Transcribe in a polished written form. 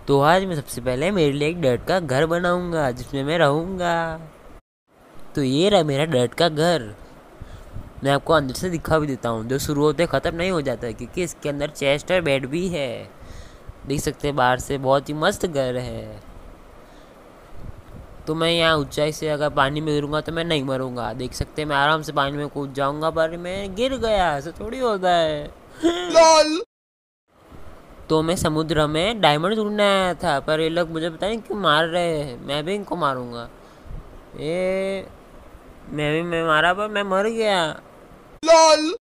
तो आज मैं सबसे पहले मेरे लिए एक डर्ट का घर बनाऊंगा जिसमें मैं रहूंगा। तो ये रहा मेरा डर्ट का घर। मैं आपको अंदर से दिखा भी देता हूँ, जो शुरू होते ख़त्म नहीं हो जाता है क्योंकि इसके अंदर चेस्ट और बेड भी है। देख सकते हैं बाहर से, बहुत ही मस्त घर है। तो मैं यहाँ ऊंचाई से अगर पानी में गिरूंगा तो मैं नहीं मरूंगा। देख सकते हैं मैं आराम से पानी में कूद जाऊंगा, पर मैं गिर गया, ऐसा थोड़ी होता है। LOL। तो मैं समुद्र में डायमंड ढूंढने आया था, पर ये लोग मुझे पता नहीं क्यों मार रहे हैं। मैं भी इनको मारूंगा। ये मैं मारा पर मैं मर गया। LOL।